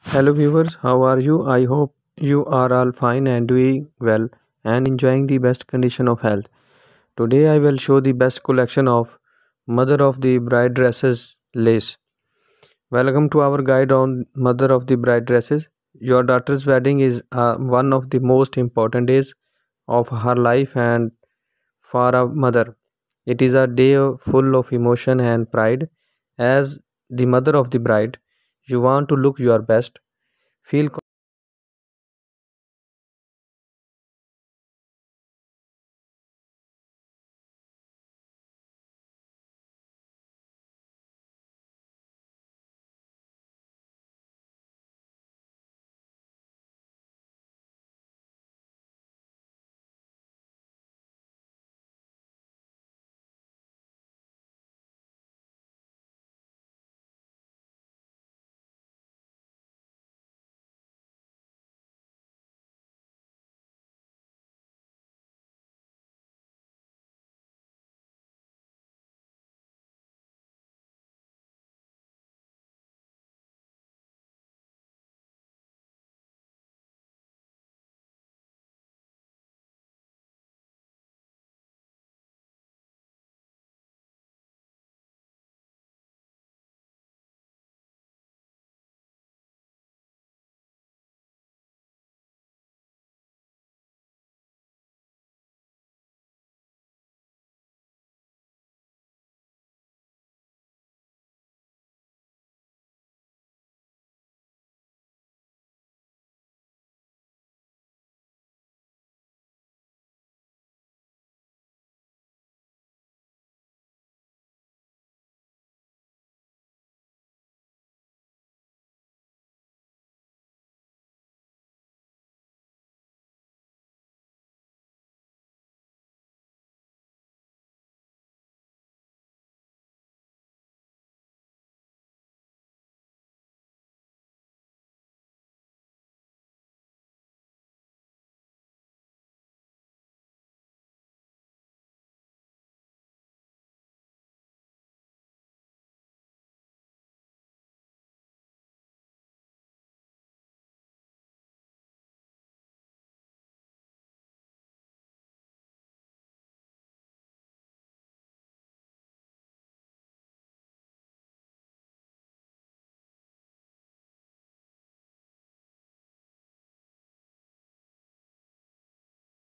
Hello viewers, how are you? I hope you are all fine and doing well and enjoying the best condition of health. Today I will show the best collection of Mother of the Bride dresses lace. Welcome to our guide on Mother of the Bride dresses. Your daughter's wedding is one of the most important days of her life, and for a mother it is a day full of emotion and pride. As the mother of the bride, you want to look your best, feel